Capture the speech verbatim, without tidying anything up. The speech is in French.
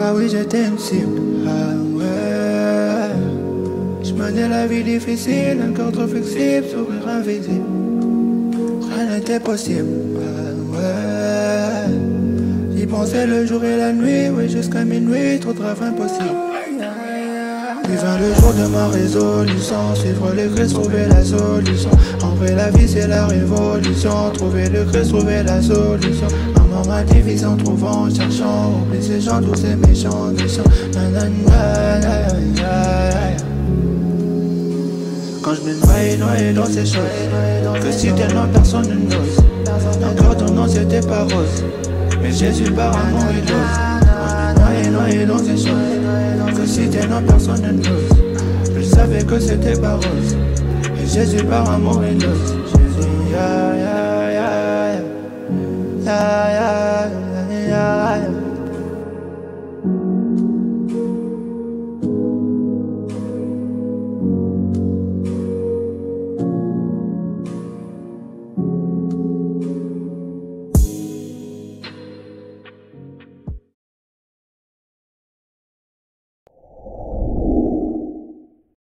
Ah oui, j'étais une cible. Ah ouais. Je menais la vie difficile, un corps trop flexible, sourire invisible. Rien n'était possible. Ah ouais. J'y pensais le jour et la nuit, oui, jusqu'à minuit, trop de rêves impossibles. Puis vint le jour de ma résolution, suivre le Christ, trouver la solution. En vrai la vie c'est la révolution, trouver le Christ, trouver la solution. Maman m'a dit vision, trouvant, cherchant, oublie ces gens, tous ces méchants, méchants. Nanana, quand je me noyais, noyais dans ces choses, que si tellement personne ne n'ose. Encore ton nom c'était pas rose, mais Jésus par amour et dose. Quand je me noyais, noyais dans ces choses, que si tellement personne ne n'ose. Je savais que c'était pas rose, et Jésus par amour et dose. Jésus, ya ya ya ya ya ya.